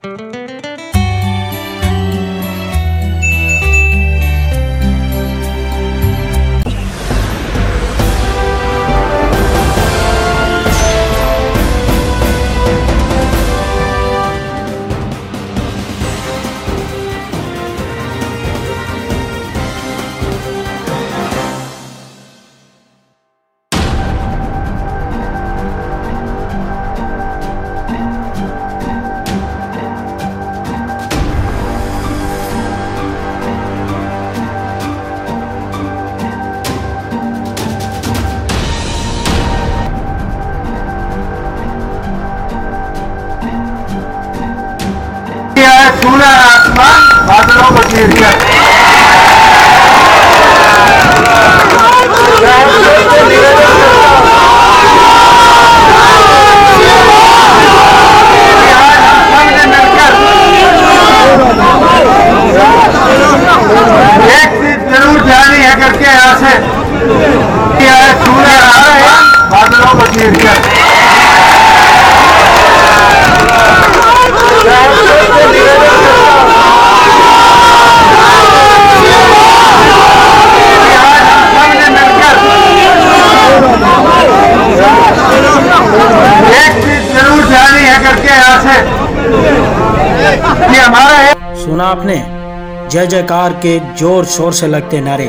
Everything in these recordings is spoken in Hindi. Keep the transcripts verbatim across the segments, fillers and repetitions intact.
पूरा आसमान बादलों को चीर दिया। एक चीज जरूर जानी है करके यहाँ से सूर्य आ रहे हैं, बादलों को चीर दिया। सुना आपने जय जयकार के जोर शोर से लगते नारे।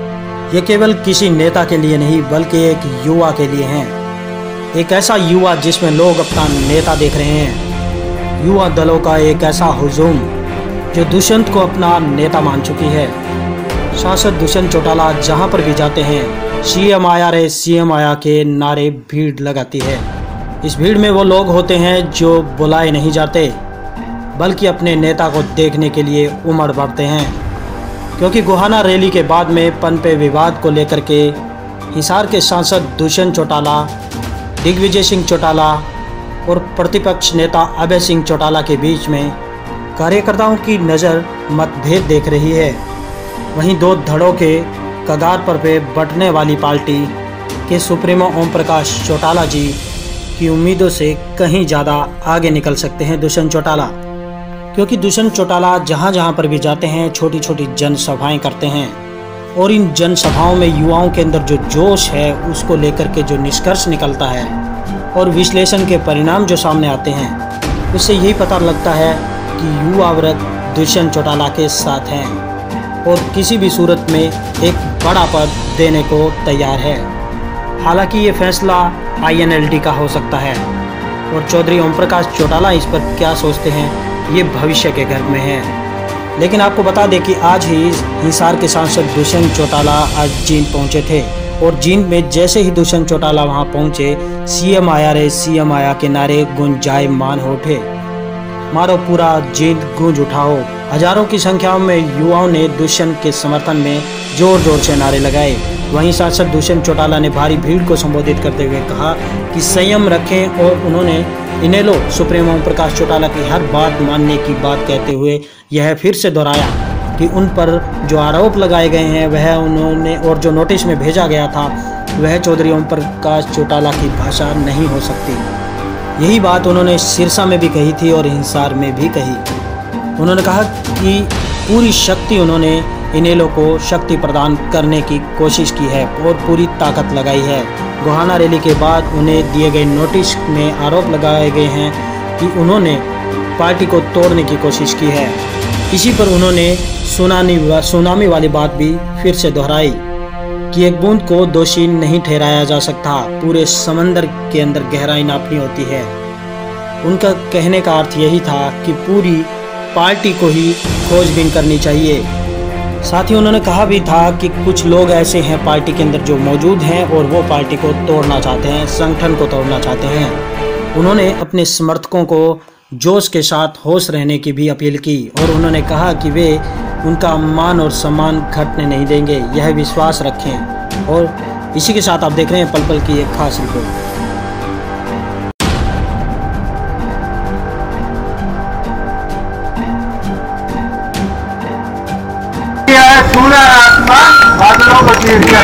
ये केवल किसी नेता के लिए नहीं बल्कि एक युवा के लिए हैं। एक ऐसा युवा जिसमें लोग अपना नेता देख रहे हैं। युवा दलों का एक ऐसा हुजूम जो दुष्यंत को अपना नेता मान चुकी है। सांसद दुष्यंत चौटाला जहां पर भी जाते हैं सीएम आया रे सीएम आया के नारे भीड़ लगाती है। इस भीड़ में वो लोग होते हैं जो बुलाए नहीं जाते बल्कि अपने नेता को देखने के लिए उमड़ पड़ते हैं। क्योंकि गोहाना रैली के बाद में पनपे विवाद को लेकर के हिसार के सांसद दुष्यंत चौटाला, दिग्विजय सिंह चौटाला और प्रतिपक्ष नेता अभय सिंह चौटाला के बीच में कार्यकर्ताओं की नज़र मतभेद देख रही है। वहीं दो धड़ों के कगार पर पे बंटने वाली पार्टी के सुप्रीमो ओम प्रकाश चौटाला जी की उम्मीदों से कहीं ज़्यादा आगे निकल सकते हैं दुष्यंत चौटाला। क्योंकि दुष्यंत चौटाला जहाँ जहाँ पर भी जाते हैं छोटी छोटी जनसभाएं करते हैं और इन जनसभाओं में युवाओं के अंदर जो जोश है उसको लेकर के जो निष्कर्ष निकलता है और विश्लेषण के परिणाम जो सामने आते हैं उससे यही पता लगता है कि युवा वर्ग दुष्यंत चौटाला के साथ हैं और किसी भी सूरत में एक बड़ा पद देने को तैयार है। हालांकि ये फैसला आई एन एल डी का हो सकता है और चौधरी ओम प्रकाश चौटाला इस पर क्या सोचते हैं ये भविष्य के घर में है। लेकिन आपको बता दें कि आज ही हिसार के सांसद दुष्यंत चौटाला आज जींद पहुंचे थे और जींद में जैसे ही दुष्यंत चौटाला वहां पहुंचे सीएम आया रे सीएम आया के नारे गुंजायमान हो उठे। मारो पूरा जींद गूंज उठाओ। हजारों की संख्या में युवाओं ने दुष्यंत के समर्थन में जोर जोर से नारे लगाए। वहीं सांसद दुष्यंत चौटाला ने भारी भीड़ को संबोधित करते हुए कहा कि संयम रखें और उन्होंने इनेलो सुप्रीमो ओम प्रकाश चौटाला की हर बात मानने की बात कहते हुए यह फिर से दोहराया कि उन पर जो आरोप लगाए गए हैं वह उन्होंने और जो नोटिस में भेजा गया था वह चौधरी ओम प्रकाश चौटाला की भाषा नहीं हो सकती। यही बात उन्होंने सिरसा में भी कही थी और हिसार में भी कही। उन्होंने कहा कि पूरी शक्ति उन्होंने इनेलो को शक्ति प्रदान करने की कोशिश की है और पूरी ताकत लगाई है। गोहाना रैली के बाद उन्हें दिए गए नोटिस में आरोप लगाए गए हैं कि उन्होंने पार्टी को तोड़ने की कोशिश की है। इसी पर उन्होंने सुनामी सुनामी वाली बात भी फिर से दोहराई कि एक बूंद को दोषी नहीं ठहराया जा सकता, पूरे समंदर के अंदर गहराई नापनी होती है। उनका कहने का अर्थ यही था कि पूरी पार्टी को ही खोजबीन करनी चाहिए। साथ ही उन्होंने कहा भी था कि कुछ लोग ऐसे हैं पार्टी के अंदर जो मौजूद हैं और वो पार्टी को तोड़ना चाहते हैं, संगठन को तोड़ना चाहते हैं। उन्होंने अपने समर्थकों को जोश के साथ होश रहने की भी अपील की और उन्होंने कहा कि वे उनका मान और सम्मान घटने नहीं देंगे, यह विश्वास रखें। और इसी के साथ आप देख रहे हैं पल पल की एक खास रिपोर्ट। पूरा आसमान बादलों को चीर दिया।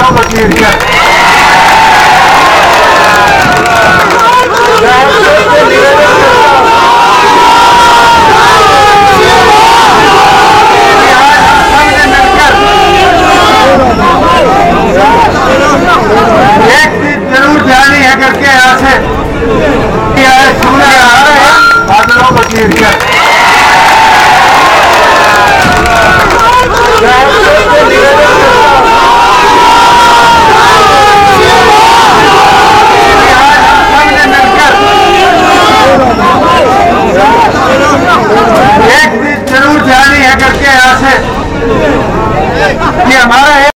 बादलों को चीर कर